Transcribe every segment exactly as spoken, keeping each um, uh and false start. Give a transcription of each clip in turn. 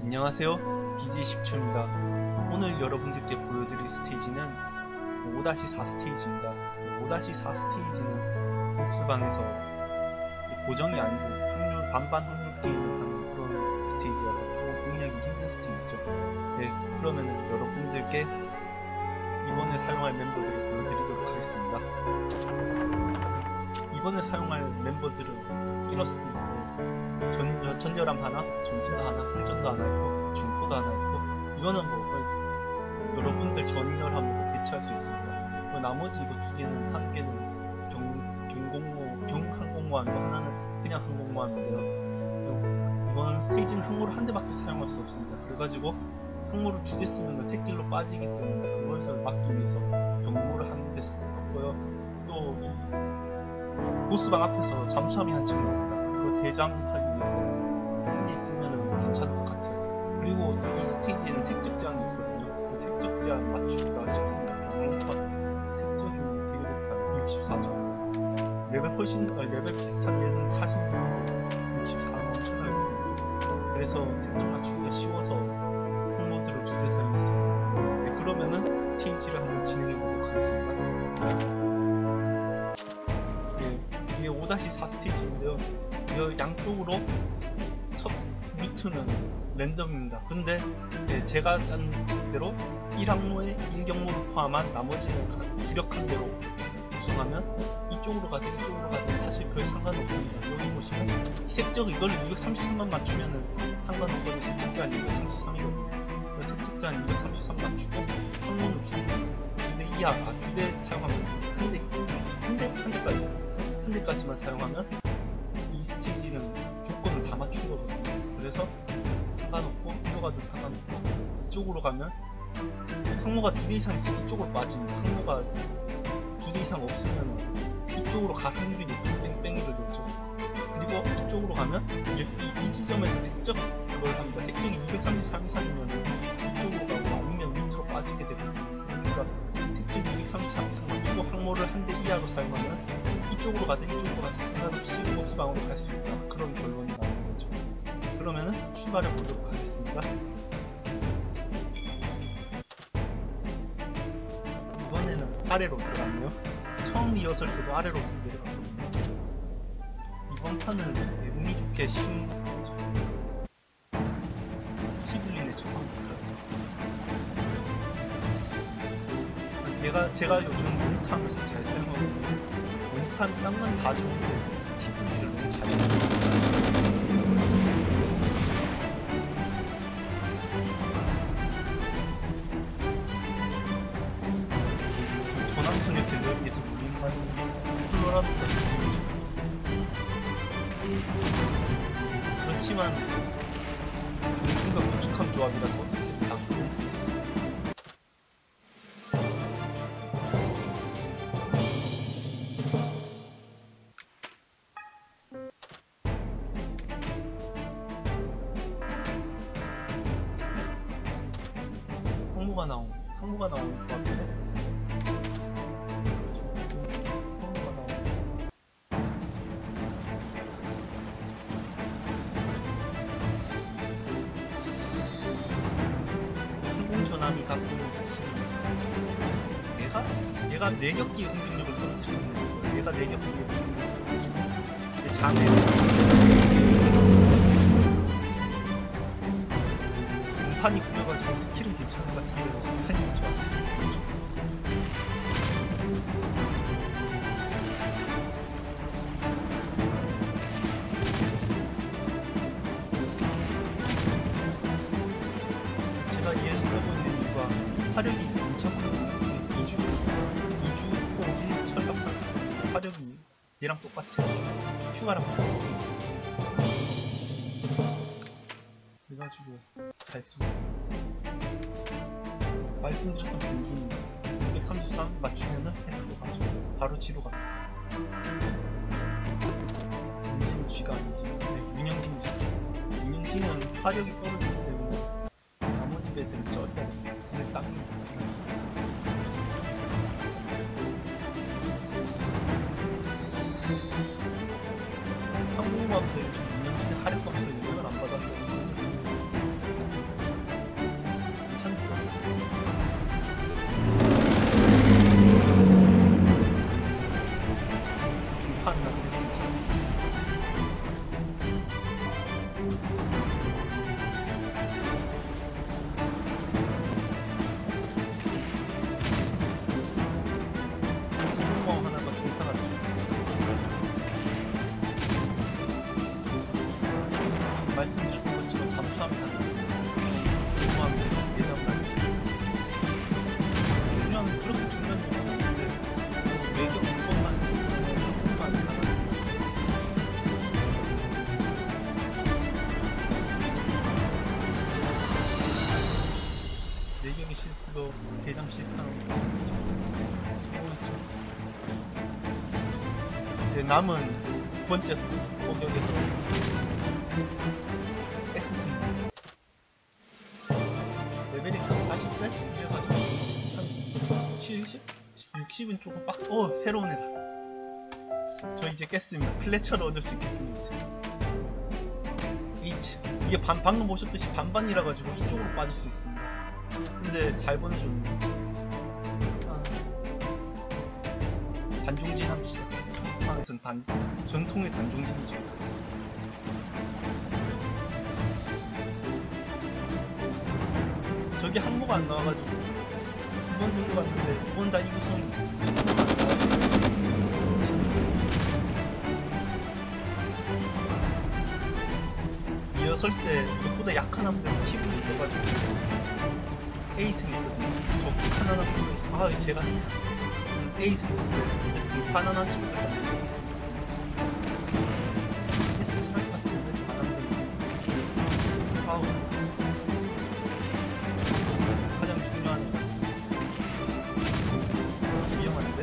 안녕하세요, 비제이 식초입니다. 오늘 여러분들께 보여드릴 스테이지는 오 사 스테이지입니다. 오 사 스테이지는 보스방에서 고정이 아니고 확률, 반반 확률 게임을 하는 그런 스테이지라서 조금 공략이 힘든 스테이지죠. 네, 그러면은 여러분들께 이번에 사용할 멤버들을 보여드리도록 하겠습니다. 이번에 사용할 멤버들은 이렇습니다. 전, 전열함 하나, 전순도 하나, 항전도 하나 있고, 중포도 하나 있고, 이거는 뭐 여러분들 전열함으로 대체할 수 있습니다. 뭐 나머지 이거 두 개는, 한 개는 경, 경공모, 경항공모함이고 하나는 그냥 항공모함인데요. 이번 스테이지는 항모를 한 대밖에 사용할 수 없습니다. 그래가지고 항모를 두 대 쓰면 새길로 빠지기 때문에 그것을 막기 위해서 경모를 한 대 썼고요. 또 이 보스방 앞에서 잠수함이 한참 나옵니다. 그거 대장하기 위해서 한 대 있으면 괜찮을 것 같아요. 그리고 이 스테이지에는 색적 제한이 있거든요. 그 색적 제한 맞추기가 쉽습니다. 방어파 색적이 되게 높아요. 육십사 점. 레벨 훨씬, 아, 레벨 비슷한 얘는 사십 점, 육십사는 엄청나게 높죠. 그래서 색적 맞추기가 쉬워서 항모드를 두 대 사용했습니다. 네, 그러면은 스테이지를 한번 진행해 보도록 하겠습니다. 네, 이게 오 사 스테이지인데요. 이 양쪽으로 첫 루트는 랜덤입니다. 근데 네, 제가 짠 대로 일 항로에 일 경로를 포함한 나머지는 주력한 대로 구성하면 이쪽으로 가든 이쪽으로 가든 사실 별 상관없습니다. 여기 보시면 이 색적 이걸 이백삼십삼만 맞추면은 상관없거든요. 색적 제한 이백삼십삼이거든요. 색적 제한 이백삼십삼 맞추고 항로는 두 대 이하, 아, 두 대 사용하면 한 대, 한 대, 한 대까지 한 대까지만 사용하면 이 스테이지는 조건을 다 맞춘 거거든요. 그래서 상관없고 이거 가도 상관없고 이쪽으로 가면 항모가 두 대 이상 있으면 이쪽으로 빠집니다. 항모가 두 대 이상 없으면 이쪽으로 갈 확률이 높은 뺑뺑이를 놓죠. 그리고 이쪽으로 가면 이, 이, 이 지점에서 색적 그걸 합니다. 색적이 이백삼십삼 이상이면 이쪽으로 가고 아니면 밑으로 빠지게 되거든요. 그러니까 색적이 이백삼십삼 이상 맞추고 항모를 한 대 이하로 사용하면 이쪽으로 가든 이쪽으로 가든 상관없이 보스방으로 갈 수 있다. 그런 결론이 나오는 거죠. 그러면은 출발해 보도록 하겠습니다. 이번에는 아래로 들어갔네요. 처음 리허설 때도 아래로 내려갔거든요. 이번 판은 네, 운이 좋게 쉬운 거죠. 히블린의 첫 판부터. 제가 제가 요즘 모니터 하면서 잘 사용하거든요. 모니터 하면 딴 건 다 좋은데 티비를 너무 잘해요. 조남선의 갤러리에서 무인하는 콜로라도가 있죠. 그렇지만 그 순간 구축함 조합이라서 어떻게든 다 끊을 수 있었어요. 항모가 나온 항모가 나오는 조합인데 항모가 나오는 항공전함이 갖고 있는 스킬이 얘가 얘가 내격기의 공격력을 떨어뜨리는 거예요. 얘가 내격기의 공격력을 떨어뜨리는 얘 자네 판이 구려가지고 스킬은 괜찮은 것 같은데 판이 좋아. 제가 얘를 쓰고 있는 이유가 화력이 괜찮거든요. 이주 이주 호흡이 철갑탄수 화력이 얘랑 똑같아요. 휴가랑 똑같아요. 그래가지고 잘 쓰고 있어. 말씀드렸던 분기는 이백삼십삼 맞추면은 F로 가죠. 바로 G로 갑니다. 문제는 G가 아니지. 네, 운영진이죠. 운영진은 화력이 떨어지기 때문에 나머지 배들은 쩔어야 됩니다. 근데 땅이 있어요. 항공모함들 지금 운영진의 화력 감소에 영향을 안 받았어요. 싸움이 가능했습니다. 그래서 좀 궁금합니다. 예전까지 중요한 그렇게 중요한 건 없는데 외경 두 번만 한 번만 나가는 내경이 실패로 대장 실패하는 것이 수고했죠. 이제 남은 두 번째 포격에서 S승입니다. 레벨이 있어 사십 대? 이래가지고 한 칠십? 육십은 조금 빡. 어 새로운 애다. 저 이제 깼습니다. 플래처를 얻을 수 있겠군요. 이제. H 이게 반, 방금 보셨듯이 반반이라 가지고 이쪽으로 빠질 수 있습니다. 근데 잘 보내줬네요. 아, 단종진 합시다. 스방에선 단 전통의 단종진이죠. 저기 항모가 안 나와가지고 두 번 들고 갔는데 두 번 다 이구성 이어설 때 그것보다 약한 함들이 팁을 넣어가지고 A승이거든요. 저 하나는 들어있어. 아 제가 A승인데 이제 두 하나는 척들 가지고 A승이거든요. S 스나이 같은데 바람들이 아우 가장 중요한 애 같은 거 있어. 위험한데?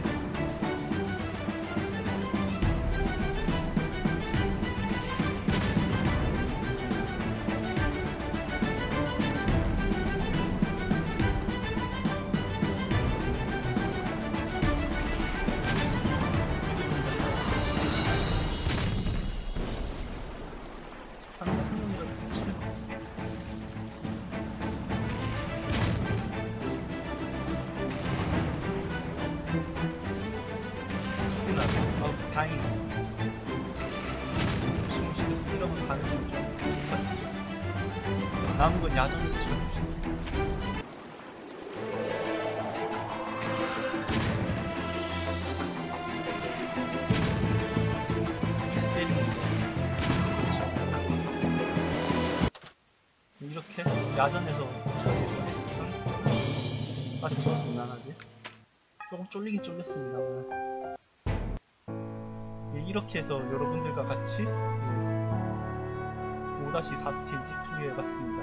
다행이다. 무시무시해서 이러면 가능성이 좀 높아지죠. 남은 건 야전에서 쳐봅시다. 둘이서 때리는 거. 그렇죠. 이렇게 야전에서 저기서 했었음. 맞죠? 무난하게. 조금 쫄리긴 쫄렸습니다. 오늘. 이렇게 해서 여러분들과 같이 오 사 스테이지 클리어해봤습니다.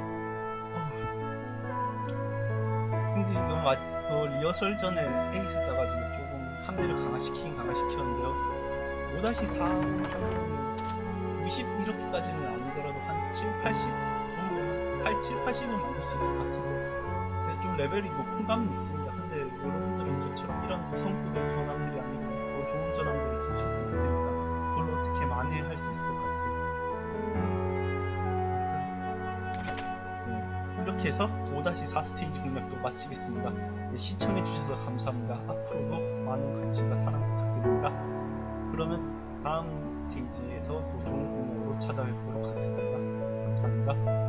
근데 이거 그 리허설 전에 에이스 따가지고 조금 함대를 강화시키긴 강화시켰는데요. 오 사 정도는 구십 이렇게까지는 아니더라도 한 칠, 팔십 정도는 칠, 팔십은 만들 수 있을 것 같은데 좀 레벨이 높은 감이 있습니다. 근데 여러분들은 저처럼 이런 성급의 전함들이 아니고 더 좋은 전함들을 쓰실 수 있을 테니까 그걸 어떻게 만회할 수 있을 것 같아요. 네, 이렇게 해서 오 사 스테이지 공략도 마치겠습니다. 네, 시청해주셔서 감사합니다. 앞으로도 많은 관심과 사랑 부탁드립니다. 그러면 다음 스테이지에서 더 좋은 공략으로 찾아뵙도록 하겠습니다. 감사합니다.